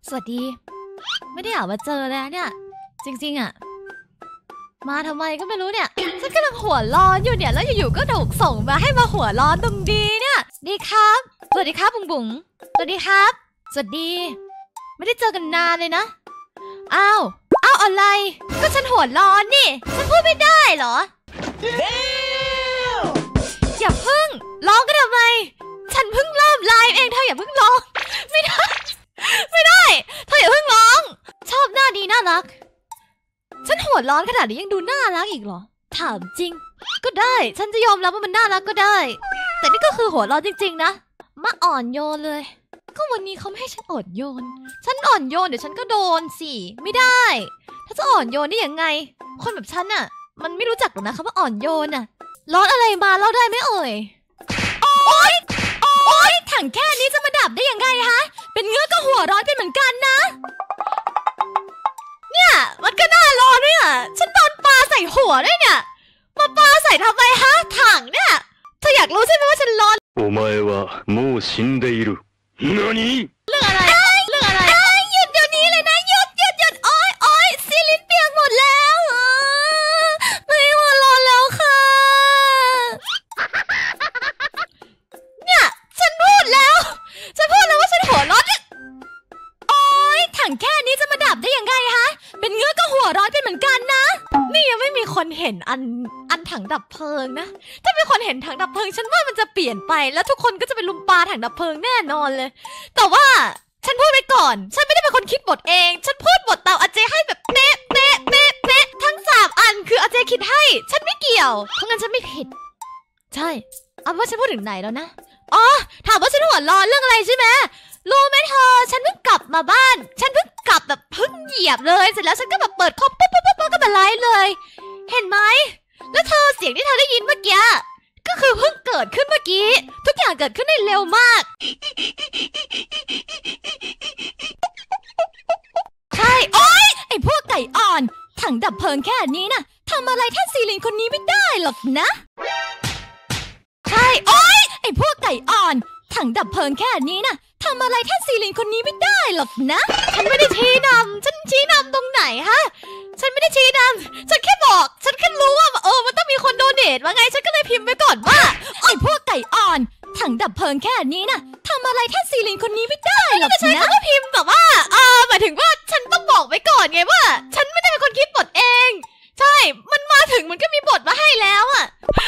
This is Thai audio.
สวัสดีไม่ได้อยากมาเจอแล้วเนี่ยจริงๆอะมาทำไมก็ไม่รู้เนี่ยฉันกำลังหัวร้อนอยู่เนี่ยแล้วอยู่ๆก็ถูกส่งมาให้มาหัวร้อนตรงนี้เนี่ยดีครับสวัสดีครับบุ๋งบุ๋งสวัสดีครับสวัสดีไม่ได้เจอกันนานเลยนะอ้าวอะไรก็ฉันหัวร้อนนี่ฉันพูดไม่ได้เหรออย่าเพิ่งร้องก็ทำไมฉันเพิ่งเริ่มไลฟ์เองเธออย่าเพิ่งร้องไม่ได้เธออย่าเพิ่งร้องชอบหน้าดีน่ารักฉันหัวร้อนขนาดนี้ยังดูน่ารักอีกเหรอถามจริงก็ได้ฉันจะยอมรับว่ามันน่ารักก็ได้แต่นี่ก็คือหัวร้อนจริงๆนะมาอ่อนโยนเลยก็วันนี้เขาไม่ให้ฉันอ่อนโยนฉันอ่อนโยนเดี๋ยวฉันก็โดนสิไม่ได้ถ้าจะอ่อนโยนได้ยังไงคนแบบฉันน่ะมันไม่รู้จักหรอกนะคำว่าอ่อนโยนน่ะร้อนอะไรมาเล่าได้ไหมเอ่ยโอ๊ยถังแค่นี้จะมาดับได้ยังไงฮะเป็นเงือกก็หัวร้อนเป็นเหมือนกันนะเนี่ยมันก็น่าร้อนด้วยอ่ะฉันโดนปาใส่หัวด้วยเนี่ยมาปาใส่ทำไมฮะถังเนี่ยเธออยากรู้ใช่ไหมว่าฉันร้อนお前はもう死んでいる。何？ เรื่องอะไรหยุดเดี๋ยวนี้เลยนะหยุดโอ๊ยซีลินเปียกหมดแล้วไม่หัวร้อนแล้วค่ะเนี่ยฉันพูดแล้วว่าฉันหัวร้อนโอ๊ยถังแค่นี้จะมาดับได้ยังไงฮะเป็นเงือกก็หัวร้อนเป็นเหมือนกันนะนี่ยังไม่มีคนเห็นอันถังดับเพลิงนะถ้ามีคนเห็นถังดับเพลิงฉันว่ามันจะเปลี่ยนไปแล้วทุกคนก็จะไปลุมปาถังดับเพลิงแน่นอนเลยแต่ว่าฉันพูดไปก่อนฉันไม่ได้เป็นคนคิดบทเองฉันพูดบทตามอาเจให้แบบเป๊ะทั้ง3อันคืออาเจคิดให้ฉันไม่เกี่ยวเพราะงั้นฉันไม่ผิดใช่เอาว่าฉันพูดถึงไหนแล้วนะอ๋อถามว่าฉันหัวร้อนเรื่องอะไรใช่ไหมรู้ไหมเธอฉันเพิ่งกลับมาบ้านฉันเพิ่งกลับแบบเพิ่งเหยียบเลยเสร็จแล้วฉันก็แบบเปิดคอมปุ๊บก็มาไลฟ์เลยเห็นไหมแล้วเธอเสียงที่เธอได้ยินเมื่อกี้ก็คือเพิ่งเกิดขึ้นเมื่อกี้ทุกอย่างเกิดขึ้นได้เร็วมากใช่โอ๊ยไอ้พวกไก่อ่อนถังดับเพลิงแค่นี้นะทำอะไรท่านซีลินคนนี้ไม่ได้หรอกนะใช่โอ๊ยไอ้พวกไก่อ่อนถังดับเพลิงแค่นี้นะทำอะไรท่านซีลินคนนี้ไม่ได้หรอกนะฉันไม่ได้ชี้นำฉันชี้นำตรงไหนฮะฉันไม่ได้ชี้นำฉันแค่บอกฉันแค่รู้ว่ามันต้องมีคนโดเนทมาไงฉันก็เลยพิมพ์ไปก่อนว่าไอ้พวกไก่อ่อนถังดับเพลิงแค่นี้นะทำอะไรท่านซีลินคนนี้ไม่ได้หรอกนะฉันก็พิมพ์แบบว่าหมายถึงว่าฉันต้องบอกไว้ก่อนไงว่าฉันไม่ได้เป็นคนคิดบทเองใช่มันมาถึงมันก็มีบทมาให้แล้วอ่ะ